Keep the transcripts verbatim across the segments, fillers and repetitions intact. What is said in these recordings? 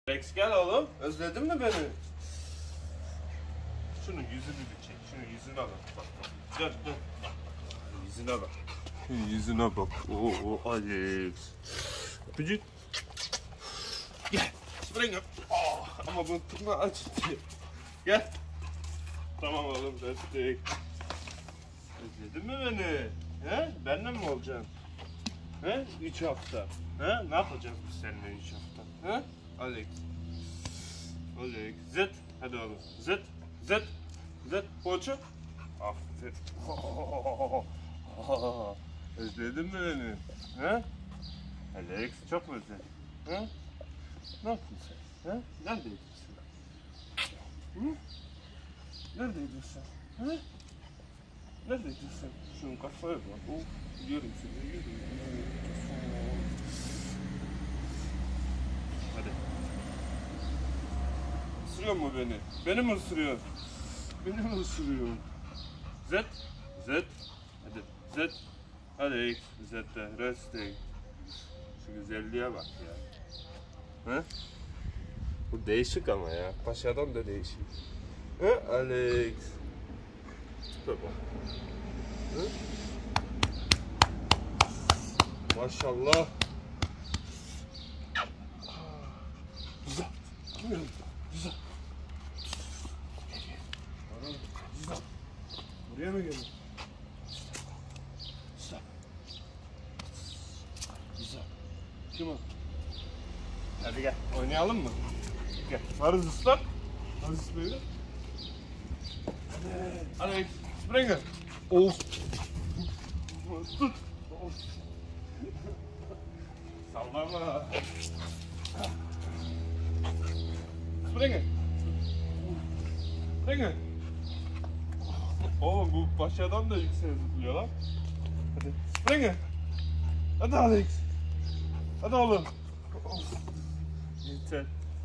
Rex gel oğlum. Özledin mi beni? Şunun yüzünü bir çek. Şunun yüzüne bak. Bak bak. Dön dön. Bak bak. Yüzüne bak. Yüzüne bak. Oo Alex. Öpücük. Gel. Springer. Oh, ama bunu tutma acıtıyor. Gel. Tamam oğlum destek. Özledin mi beni? He? Benimle mi olacaksın? He? Üç hafta. He? Ne yapacağız biz seninle üç hafta? He? Alex. Alex. Zet. Hadi oğlum. Zet. Zet. Zet. Poğaça. Aferin. Özledin mi beni? He? Alex çok mu özledin? He? Ne yaptın sen? He? Neredeydin sen? Hı? Neredeydin sen? He? Neredeydin sen? Şunun kafaya bak. Oh, yürü seni, yürü. Hadi. Isırıyor mu beni? Beni mi ısırıyor? Beni mi ısırıyor? Zet. Zet. Hadi. Zet. Hadi. Zet'te. Reste. Şu güzelliğe bak ya. He? Bu değişik ama ya. Paşadan da değişik. He? Alex. Tipe bak. He? Maşallah. Güzel. Güzel. Güzel. Güzel. Buraya mı geldin? Güzel. Güzel. Kim o? Hadi gel. Oynayalım mı? Gel. Varız ıslak. Varız böyle. Alex. Springer. Of. Tut. Of. Sallama. Springer. Springer. Oğlum bu paşadan da yükseltiliyor lan. Hadi. Springer. Hadi Alex. Hadi oğlum. Of. Yeter.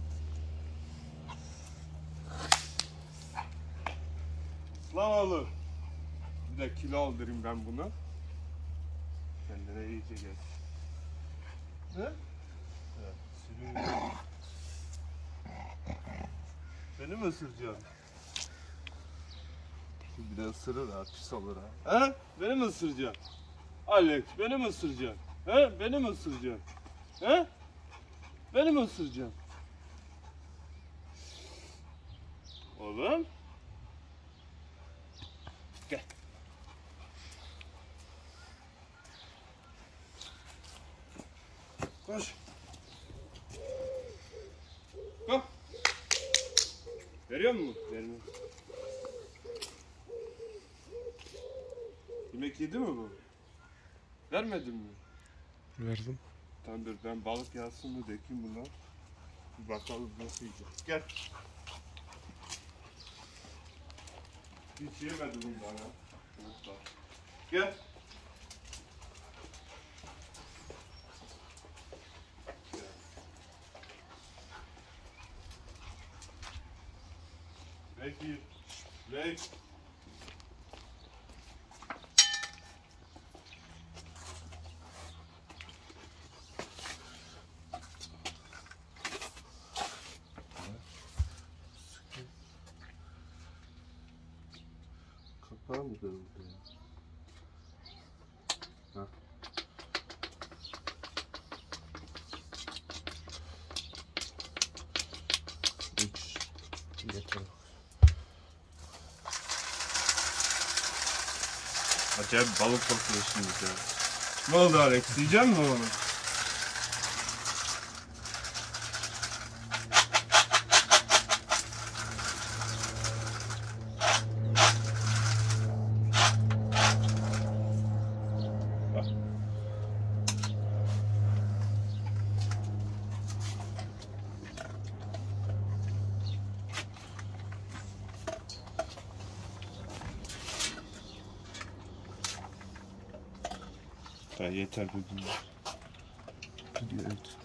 Lan oğlum. Bir de kilo aldırayım ben bunu. Kendine iyice gel. Ne? Evet, sürüyor. Beni mi ısıracaksın? Bir de ısırır ha, pis olur ha. He? Beni mi ısıracaksın? Alex, beni mi ısıracaksın? He? Beni mi ısıracaksın? He? Beni mi ısıracaksın? Oğlum. Gel. Koş. Kalk. Veriyor musun? Vermiyor. Yemek yedi mi bu? Vermedin mi? Verdim. Tamam dur ben balık yağsını dökeyim buna. Bir bakalım nasıl yiyecek. Gel. Hiç yemedi bundan ha. Gel. Peki. Rex. Kapağı mı kırıldı ya? Ha. Üç. Yeter. Acayip balık bakıyorsunuz ya. Ne oldu Alex? Yiyecek misin onu? Ha, yeter dedim. Hadi evet.